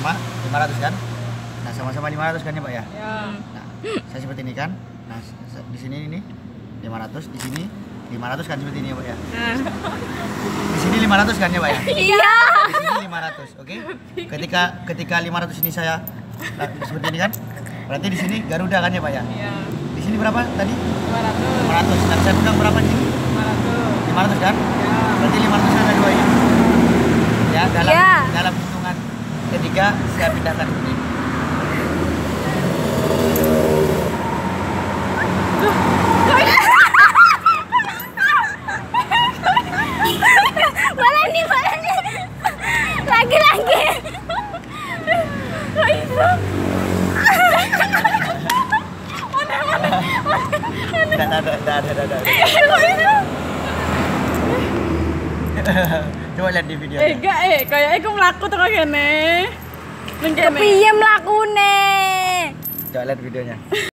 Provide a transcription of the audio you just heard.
sama-sama 500 kan? Nah, sama-sama 500 kan ya, Pak ya? Ya. Nah, saya seperti ini kan? Nah, di sini ini 500, di sini 500 kan seperti ini ya, Pak ya? Di sini 500 kan ya, Pak ya? Iya. Di sini 500, oke? Ketika 500 ini saya seperti ini kan? Berarti di sini Garuda kan ya, Pak ya? Iya. Di sini berapa tadi? 500. 500. Dan saya pegang berapa di sini? 500. 500 kan? Ya. Berarti 500 ada dua ini. Ya, Iya. dalam hitungan ketiga saya pindahkan ini. Mana nih? Lagi. Ada. Coba lihat di video. Kayaknya aku melaku tuh kayak gini. Kepiye mlakune? Coba lihat videonya.